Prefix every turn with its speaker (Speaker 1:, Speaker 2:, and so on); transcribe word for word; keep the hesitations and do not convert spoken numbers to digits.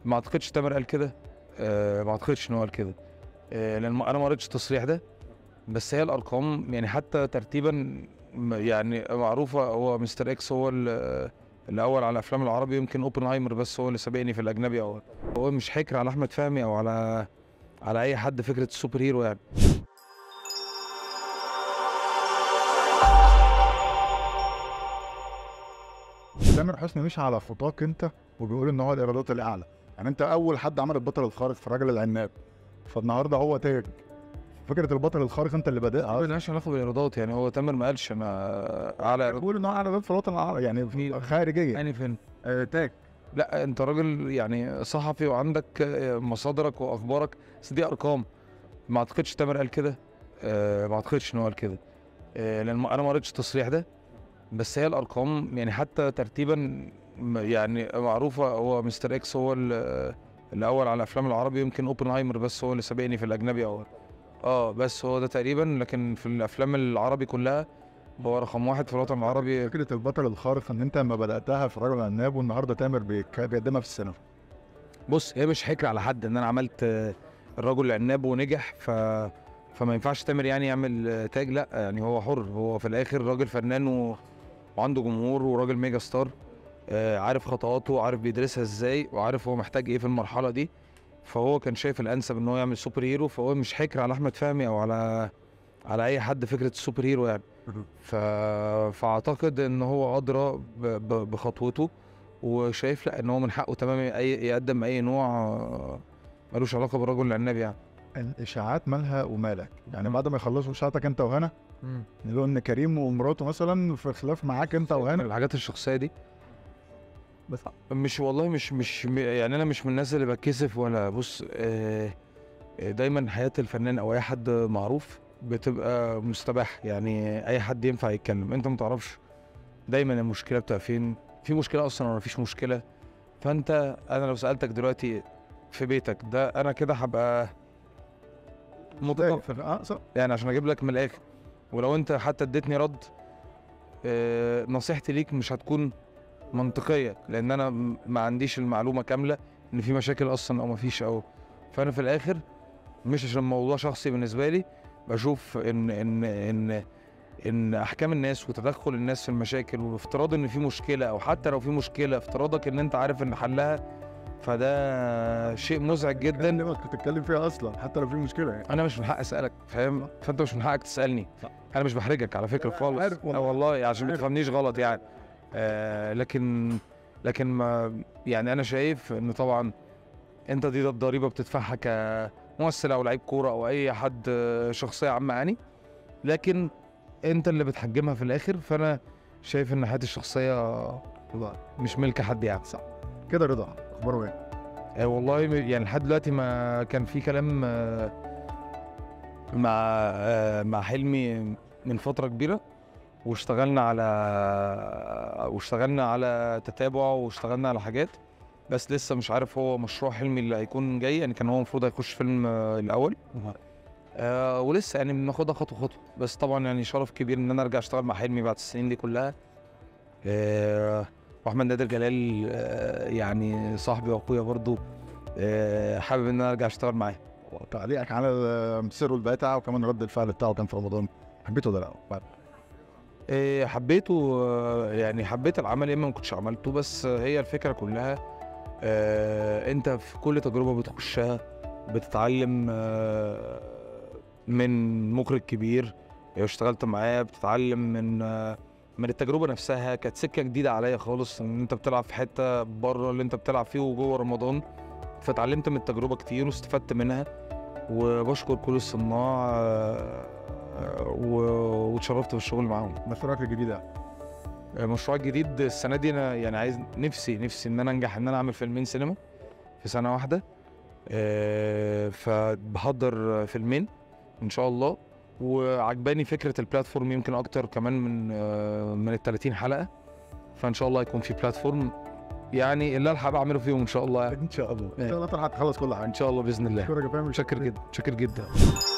Speaker 1: ما اعتقدش تامر قال كده. آه ما اعتقدش ان هو قال كده. آه لان ما- انا ما قريتش التصريح ده. بس هي الارقام يعني حتى ترتيبا م- يعني معروفه، هو مستر اكس هو ال- الاول على الافلام العربي، يمكن اوبنهايمر بس هو اللي سابقني في الاجنبي. او هو مش حكر على احمد فهمي او على على اي حد فكره السوبر هيرو يعني.
Speaker 2: تامر حسني مشي على خطاك انت، وبيقول ان هو الايرادات الاعلى. يعني انت اول حد عمل البطل الخارق في الراجل العناب، فالنهارده هو تاج. فكره البطل الخارق انت اللي
Speaker 1: ما
Speaker 2: بادئها.
Speaker 1: لهاش علاقه بالايرادات، يعني هو تامر ما قالش انا اعلى ايرادات.
Speaker 2: بيقول ان هو اعلى ايرادات في الوطن العربي، يعني في خارجيه.
Speaker 1: يعني فين؟
Speaker 2: آه تاج.
Speaker 1: لا انت راجل يعني صحفي وعندك آه، مصادرك واخبارك، بس دي ارقام. ما اعتقدش تامر قال كده. آه ما اعتقدش ان هو قال كده. آه لان ما- انا ما قريتش التصريح ده. بس هي الارقام يعني حتى ترتيبا م- يعني معروفه، هو مستر اكس هو ال- الاول على الافلام العربي، يمكن اوبنهايمر بس هو اللي سابقني في الاجنبي. او اه بس هو ده تقريبا، لكن في الافلام العربي كلها هو رقم واحد في الوطن العربي.
Speaker 2: فكره البطل الخارق ان انت لما بداتها في الراجل العناب، والنهارده تامر بيك- بيقدمها في السينما.
Speaker 1: بص، هي مش حكر على حد ان انا عملت آه، الرجل العناب ونجح، ف فما ينفعش تامر يعني يعمل آه، تاج. لا يعني هو حر، هو في الاخر راجل فنان و... وعنده جمهور وراجل ميجا ستار. آه، عارف خطواته، عارف بيدرسها ازاي، وعارف هو محتاج ايه في المرحله دي. فهو كان شايف الانسب ان هو يعمل سوبر هيرو، فهو مش حكر على احمد فهمي او على على اي حد فكره السوبر هيرو يعني. ف... فاعتقد ان هو ادرى ب... ب... بخطوته، وشايف لا ان هو من حقه تماما اي يقدم اي نوع آه، ملوش علاقه بالرجل العناب يعني.
Speaker 2: الاشاعات مالها ومالك؟ يعني بعد ما يخلصوا اشاعتك انت وهنا، يقولوا ان كريم ومراته مثلا في خلاف معاك انت وهنا.
Speaker 1: الحاجات الشخصيه دي
Speaker 2: بس
Speaker 1: مش والله مش مش م- يعني انا مش من الناس اللي بتكسف ولا بص. آه، آه، دايما حياه الفنان او اي حد معروف بتبقى مستباح، يعني اي حد ينفع يتكلم، انت ما تعرفش دايما المشكله بتبقى فين، في مشكله اصلا ولا مفيش مشكله. فانت انا لو سالتك دلوقتي في بيتك ده، انا كده هبقى متطفل
Speaker 2: اه صح.
Speaker 1: يعني عشان اجيب لك من الاخر. ولو انت حتى اديتني رد، آه، نصيحتي ليك مش هتكون منطقيه، لان انا م- ما عنديش المعلومه كامله ان في مشاكل اصلا او ما فيش. او فانا في الاخر مش عشان الموضوع شخصي بالنسبه لي، بشوف ان ان ان ان احكام الناس وتدخل الناس في المشاكل، وافتراض ان في مشكله، او حتى لو في مشكله افتراضك ان انت عارف ان حلها، فده شيء مزعج جدا.
Speaker 2: اللي كنت بتتكلم فيها اصلا حتى لو في مشكله يعني.
Speaker 1: انا مش من حق اسالك، فاهم؟ فانت مش من حقك تسالني.
Speaker 2: صح.
Speaker 1: انا مش بحرجك على فكره
Speaker 2: لا،
Speaker 1: خالص.
Speaker 2: عارف والله.
Speaker 1: اه والله عشان ما
Speaker 2: عارف.
Speaker 1: تفهمنيش غلط يعني. آه لكن لكن ما يعني انا شايف ان طبعا انت دي ضريبه بتدفعها كممثل او لعيب كوره او اي حد، آه، شخصيه عامه يعني. لكن انت اللي بتحجمها في الاخر، فانا شايف ان حياتي الشخصيه
Speaker 2: رضا.
Speaker 1: مش ملك حد يعني.
Speaker 2: صح كده. رضا اخباره ايه؟
Speaker 1: آه والله م- يعني لحد دلوقتي ما كان في كلام آه، مع آه، مع حلمي من فتره كبيره، واشتغلنا على واشتغلنا على تتابع، واشتغلنا على حاجات. بس لسه مش عارف هو مشروع حلمي اللي هيكون جاي يعني. كان هو المفروض هيخش فيلم آه، الاول. آه ولسه يعني بناخدها خطوه خطوه. بس طبعا يعني شرف كبير ان انا ارجع اشتغل مع حلمي بعد السنين دي كلها. آه واحمد نادر جلال آه يعني صاحبي واخويا برضو. آه حابب ان انا ارجع اشتغل معاه.
Speaker 2: تعليقك على سر الباتع وكمان رد الفعل بتاعه كان في رمضان، حبيته ولا لا؟ بعد.
Speaker 1: آه حبيته. آه يعني حبيت العمل، يا اما ما كنتش عملته. بس آه، هي الفكره كلها آه انت في كل تجربه بتخشها بتتعلم آه من مخرج كبير اشتغلت معاه، بتتعلم من آه من التجربه نفسها. كانت سكه جديده عليا خالص، ان انت بتلعب في حته بره اللي انت بتلعب فيه وجوه رمضان. فتعلمت من التجربه كتير واستفدت منها، وبشكر كل الصناع آه، آه، و- واتشرفت بالشغل معاهم.
Speaker 2: مشروعك الجديد ده؟
Speaker 1: المشروع الجديد السنه دي انا يعني عايز نفسي نفسي ان انا انجح ان انا اعمل فيلمين سينما في سنه واحده. آه، فبحضر فيلمين ان شاء الله. وعجباني فكره البلاتفورم يمكن اكتر كمان من آه، من ال ثلاثين حلقه. فان شاء الله يكون في بلاتفورم يعني اللي الحق بعمله فيهم ان شاء الله.
Speaker 2: ان شاء الله. ان شاء الله طلعت تخلص كل حاجه
Speaker 1: ان شاء الله باذن الله.
Speaker 2: شكرا يا فندم.
Speaker 1: شاكر جدا شاكر جدا.